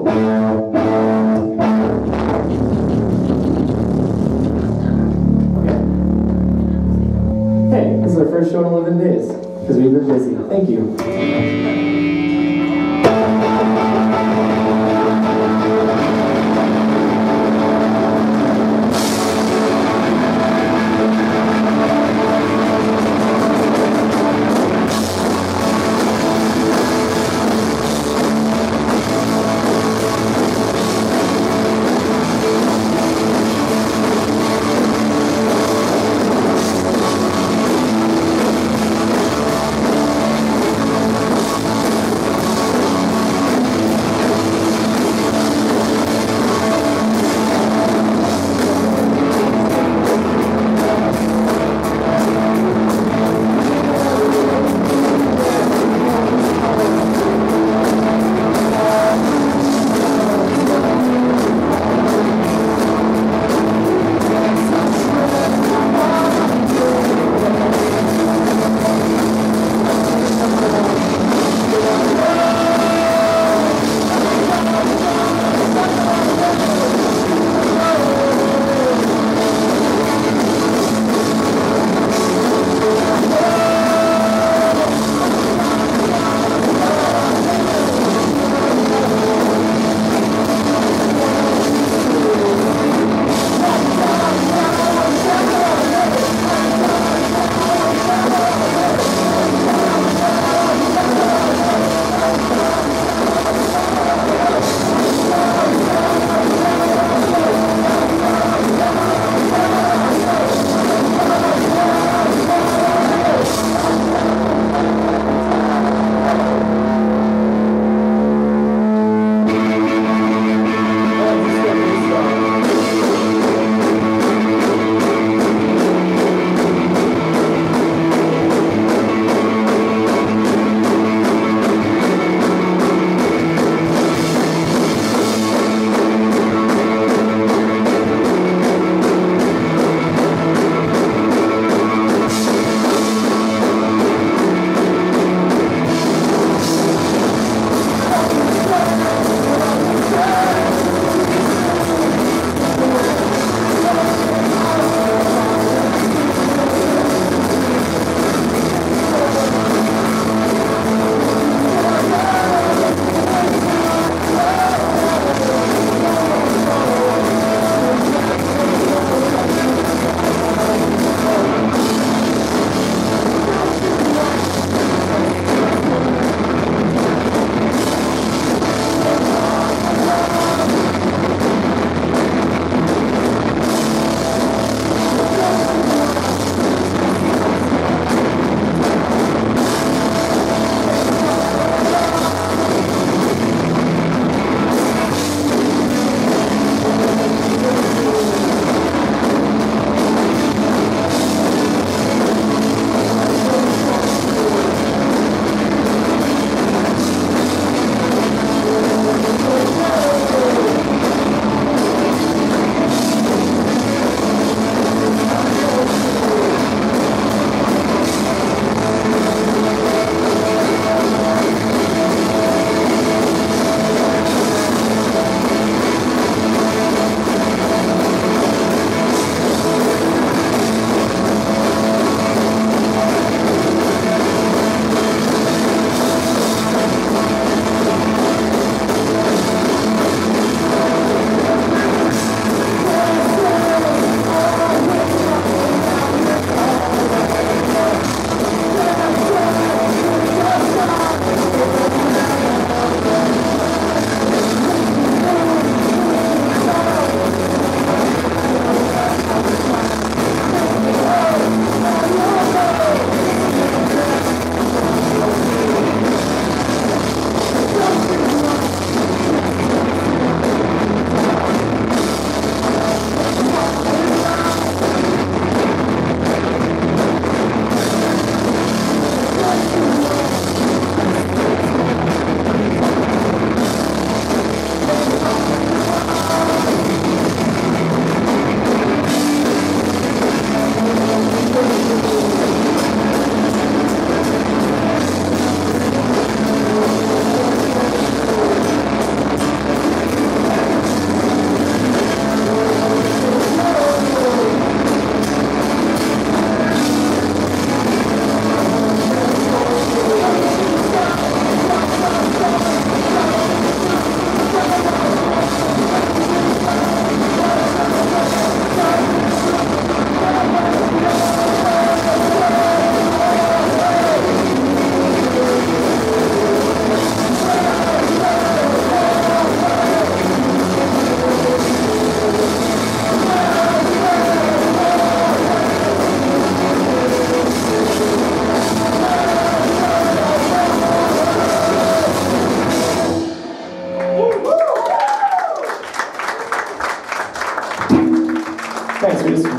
Hey, this is our first show in 11 days, because we've been busy. Thank you.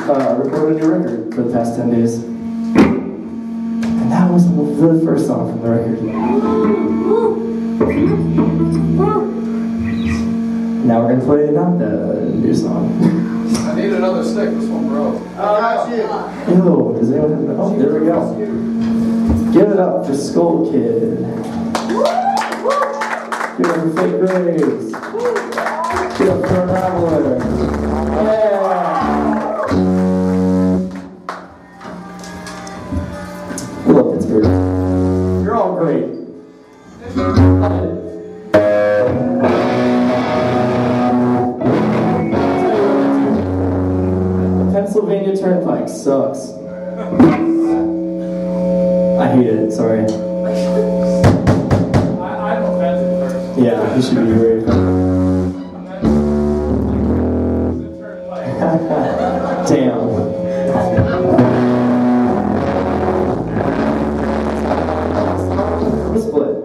recorded a new record for the past 10 days. And that was the first song from the record. Now we're gonna play not the new song. I need another stick, this one broke. Yo, does anyone have that? Oh, there we go. Give it up for Skull Kid. Give it up for Fake Graves. Give it up for Unraveler. Yeah! We love Pittsburgh. You're all great. The Pennsylvania Turnpike sucks. I hate it, sorry. I'm offended first. Yeah, you should be very offended. Damn. Split.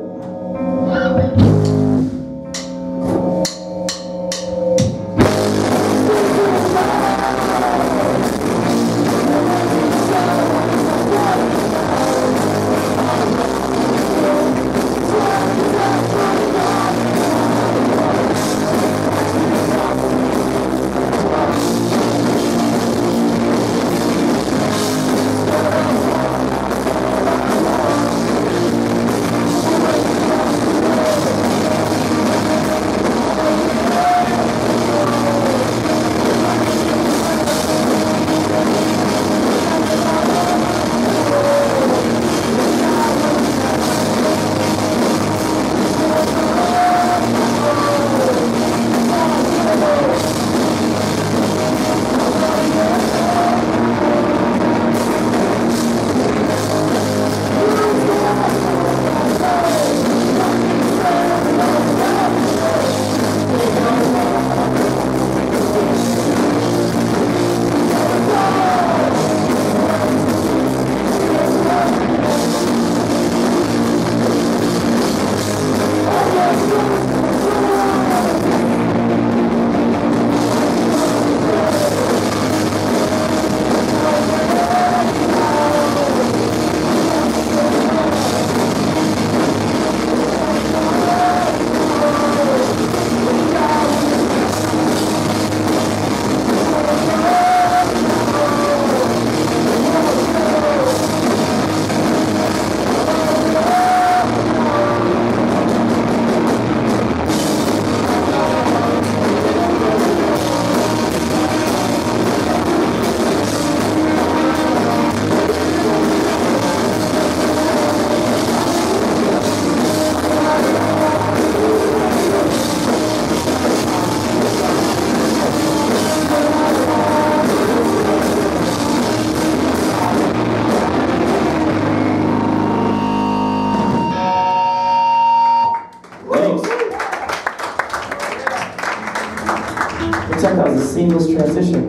Check out the seamless transition.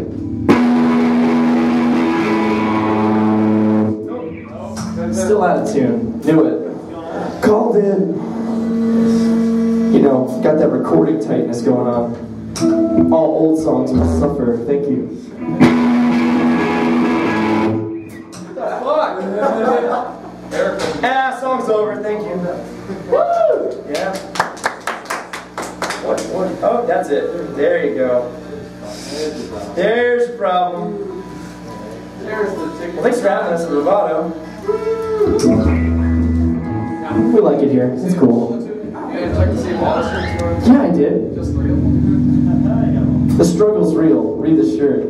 Still out of tune. Knew it. Called it. You know, got that recording tightness going on. All old songs will suffer. Thank you. Ah, song's over. Thank you. Woo! Yeah. What? Oh, that's it. There you go. There's the problem. Well, thanks for having us at Bravado. We like it here. It's cool. Yeah, I did. The struggle's real. Read the shirt.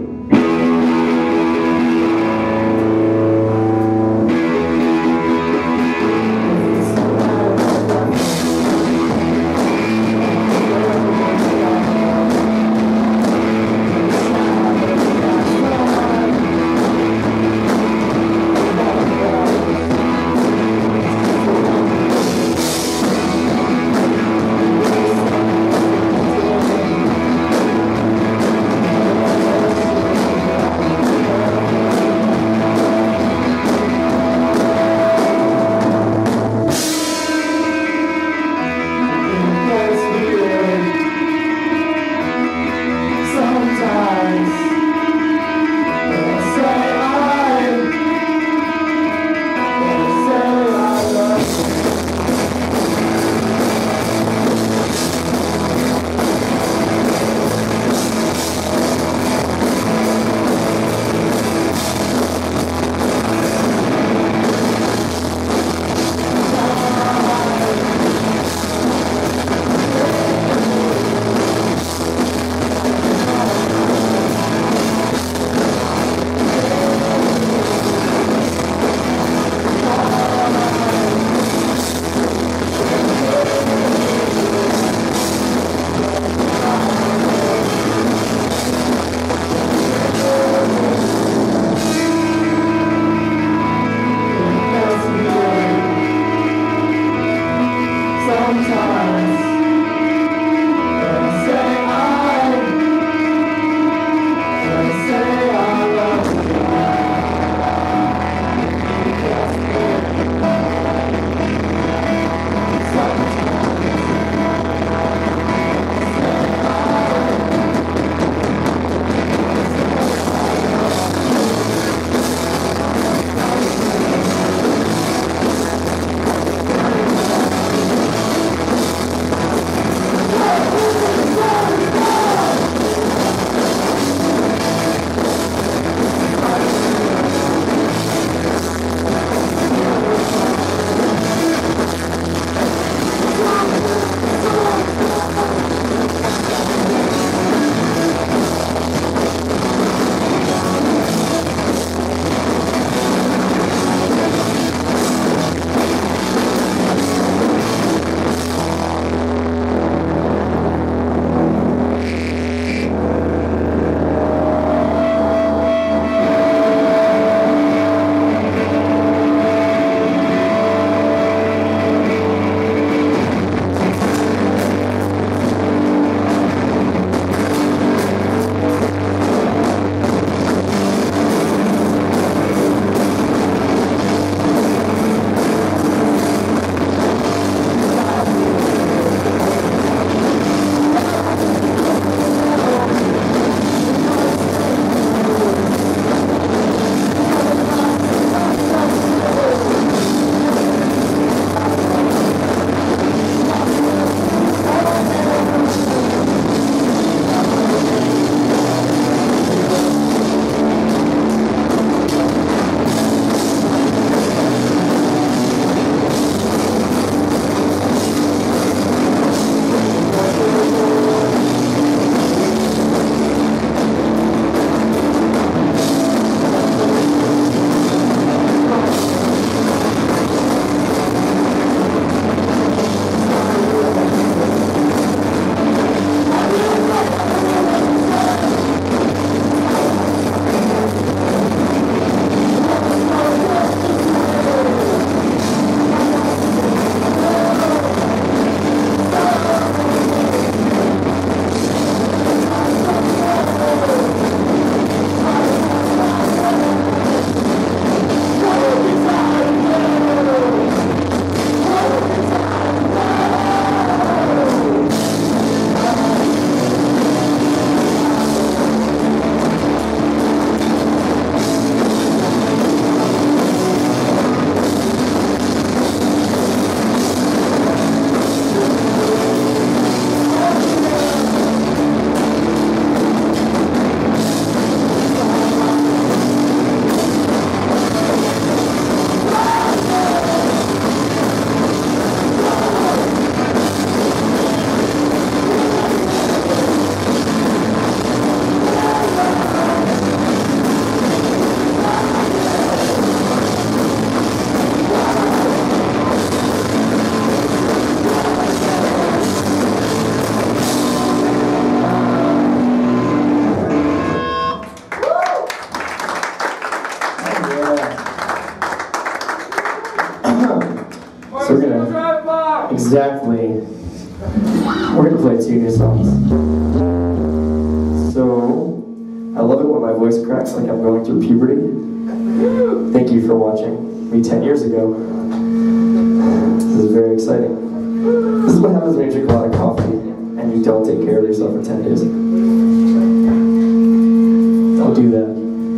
Exactly. We're gonna play 2 new songs. So, I love it when my voice cracks like I'm going through puberty. Thank you for watching me 10 years ago. This is very exciting. This is what happens when you drink a lot of coffee and you don't take care of yourself for 10 days. Don't do that.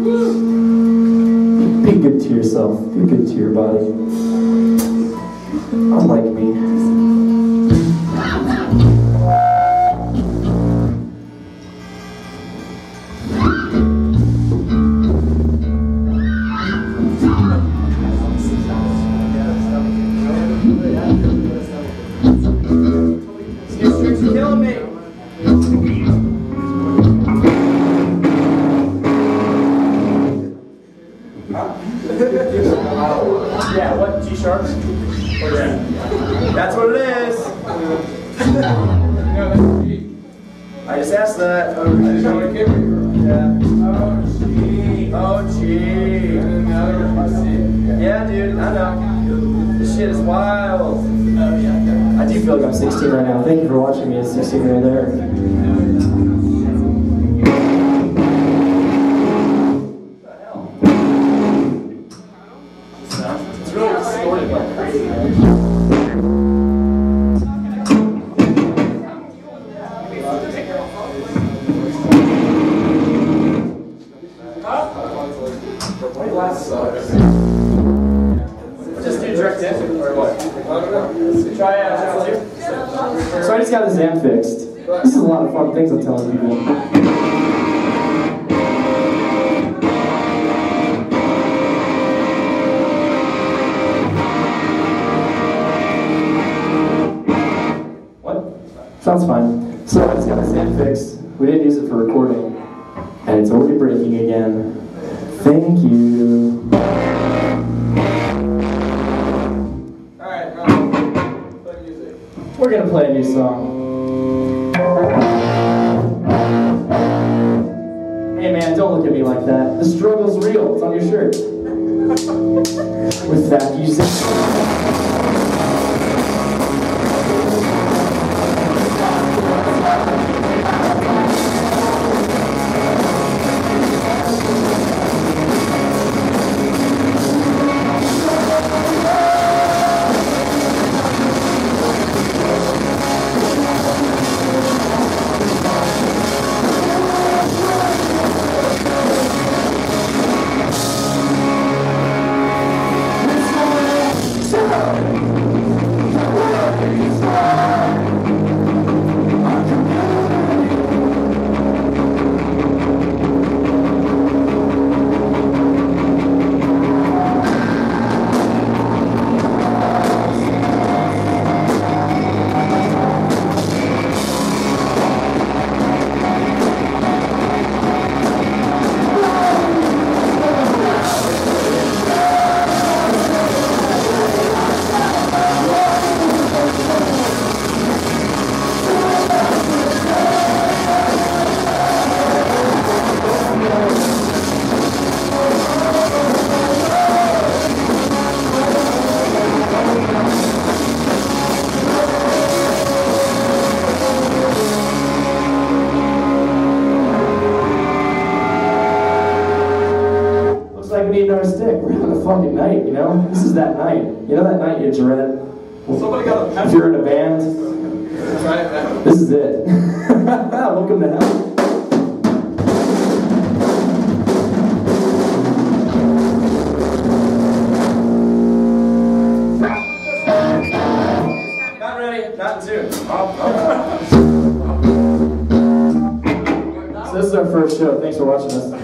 Be good to yourself. Be good to your body. Unlike me. You're killing me. Yeah, what? G sharp? Yeah. That's what it is. I just asked that. I just want to give you. Yeah. Oh, Oh, gee. And then the other one, you see. Yeah, dude, I know. This shit is wild. Oh, yeah. I do feel like I'm 16 right now. Thank you for watching me at 16 right there. It's really distorted like crazy, man. Just do direct dancing or what? Try channel 2. So I just got this amp fixed. This is a lot of fun things I'm telling people. What? Sounds fine. So I just got this amp fixed. We didn't use it for recording. And it's already breaking again. Thank you. Alright, play music. We're gonna play a new song. Hey man, don't look at me like that. The struggle's real. It's on your shirt. With that, you say. Like we need another stick. We're having a fucking night, you know? This is that night. You know that night you dread? Somebody got a If you're in a band, Try it now. this is it. Welcome to hell. Not ready, not in tune. So this is our first show. Thanks for watching us.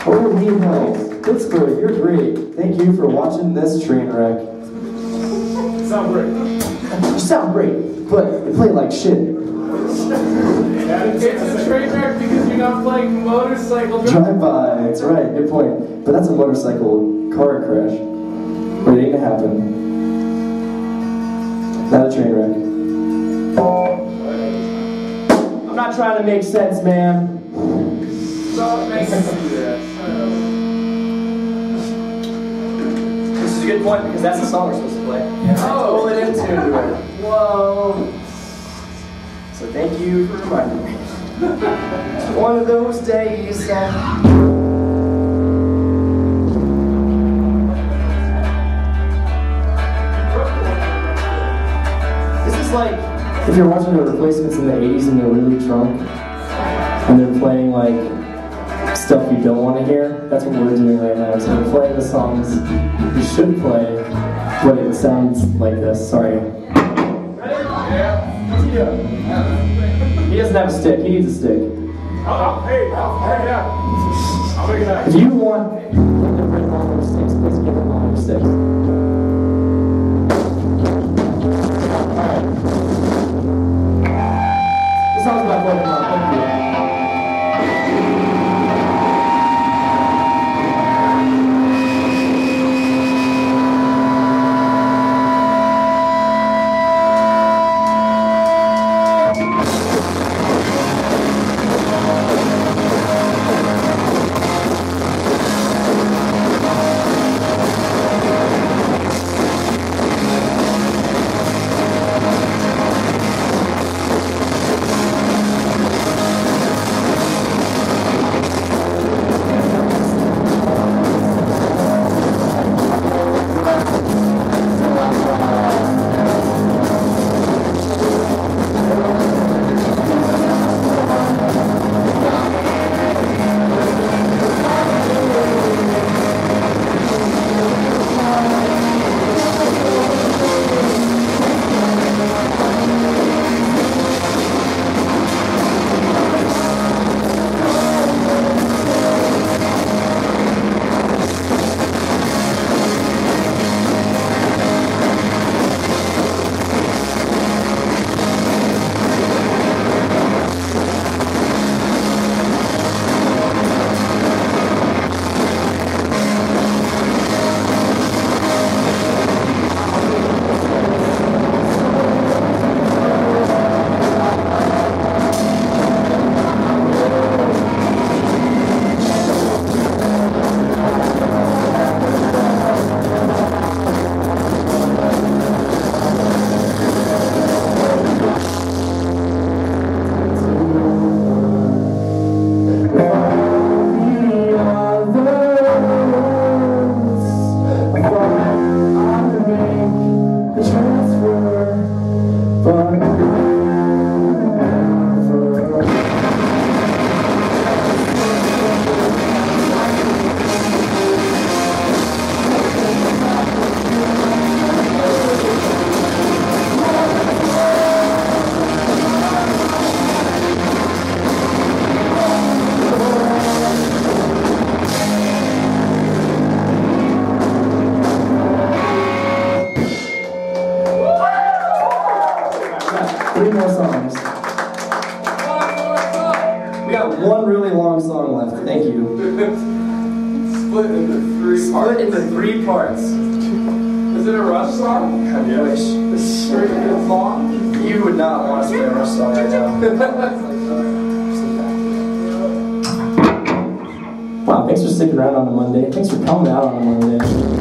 Oh, hey, Hells. Pittsburgh, you're great. Thank you for watching this train wreck. Sound great. You sound great, but you play like shit. It's a train wreck because you're not playing motorcycle Drive-by, that's right, good point. But that's a motorcycle car crash. Waiting to happen. Not a train wreck. I'm not trying to make sense, man. Stop making that. This is a good point because that's the song we're supposed to play. Oh, Pull it into it. Whoa. So thank you for reminding me. One of those days that... This is like if you're watching the Replacements in the 80s and they're really drunk and they're playing like stuff you don't want to hear. That's what we're doing right now. So we're playing the songs you should play, but it sounds like this. Sorry. He doesn't have a stick. He needs a stick. Hey, yeah. I'll make it happen. If you want different longer sticks, please give him longer sticks. Alright. This song's about Pokemon. Thank you. Three more songs. We got one really long song left. Thank you. Split into three parts. Split into three parts. Is it a Rush song? I wish. You would not want to play a Rush song right now. Wow, thanks for sticking around on a Monday. Thanks for coming out on a Monday.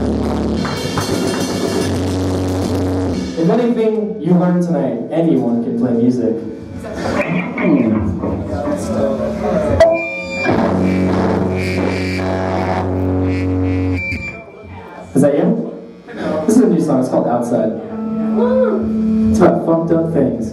If anything you learned tonight, anyone can play music. Is that you? This is a new song, it's called Outside. It's about fucked up things.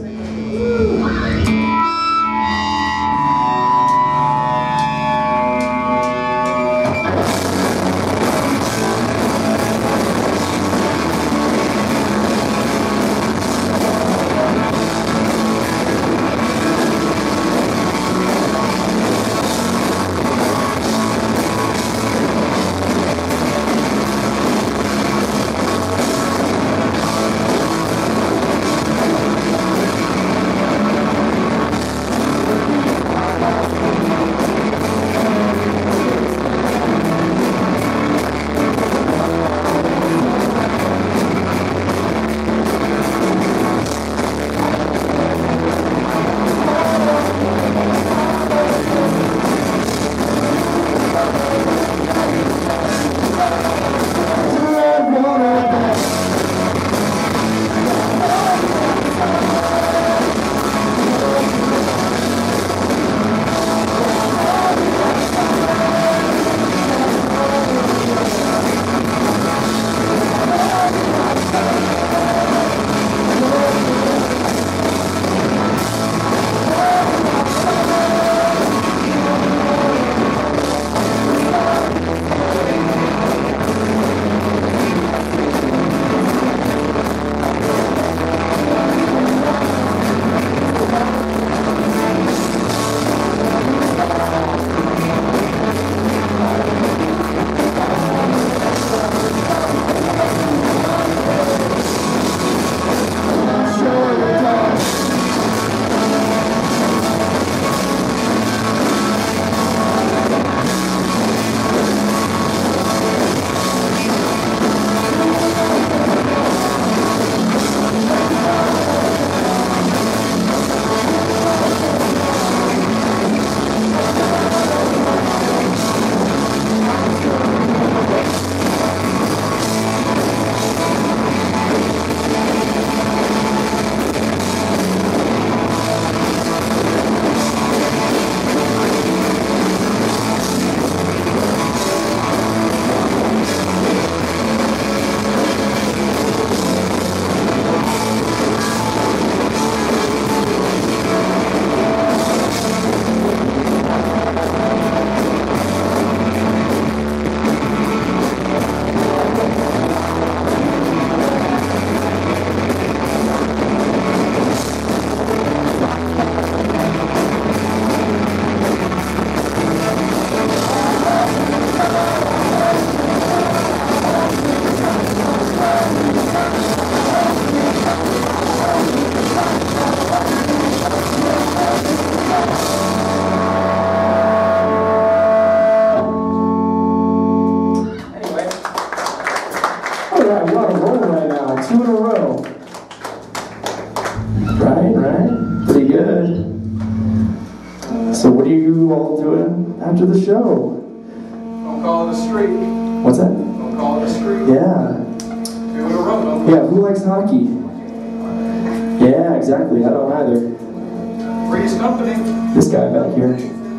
Don't call it a streak. What's that? Don't call it a streak. Yeah. 2 in a row, don't Yeah, who likes hockey? Yeah, exactly. I don't either. Three's company. This guy back here.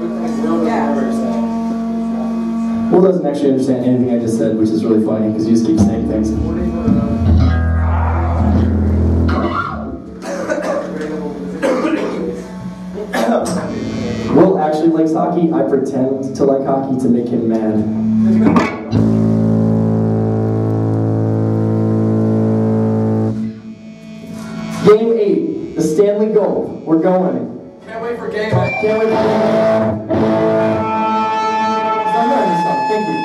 Will doesn't actually understand anything I just said, which is really funny because you just keep saying things. Will actually likes hockey. I pretend to like hockey to make him mad. Game 8, the Stanley Gold. We're going. Can't wait for game 8. Can't wait for game 8. I'm learning this song. Thank you.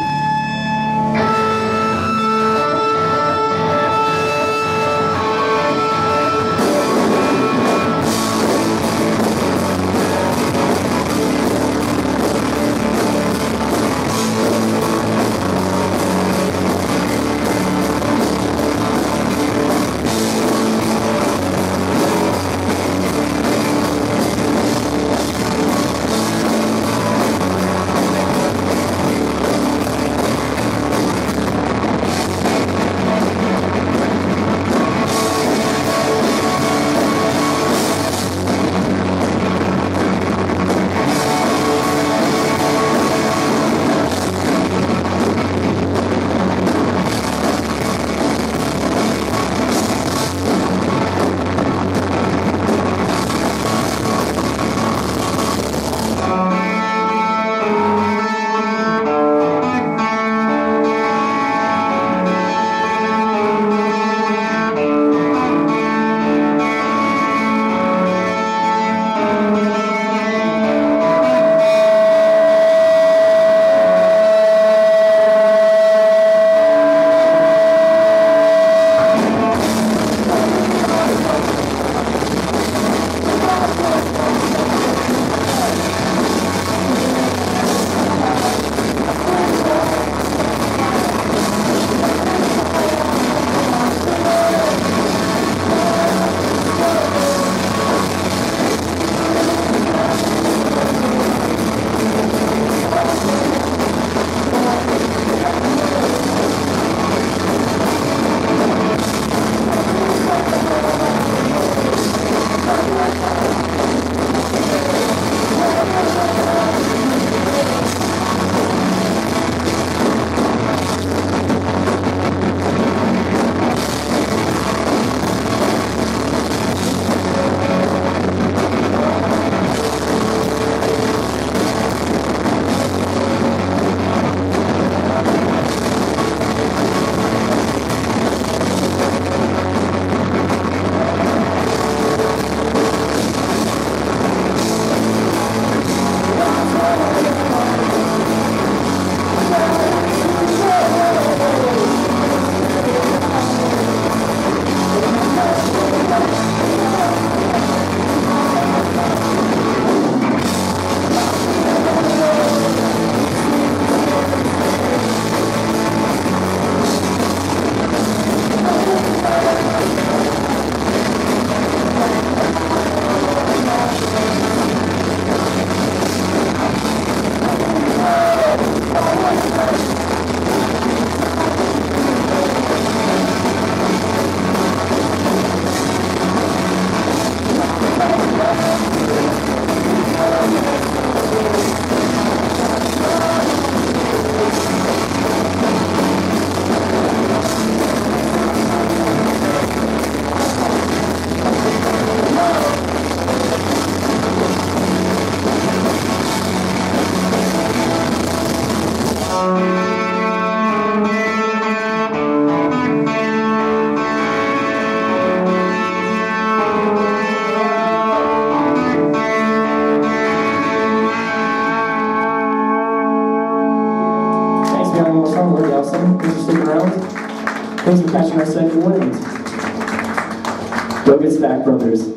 Thanks for catching our second wind. Go get Stack Brothers.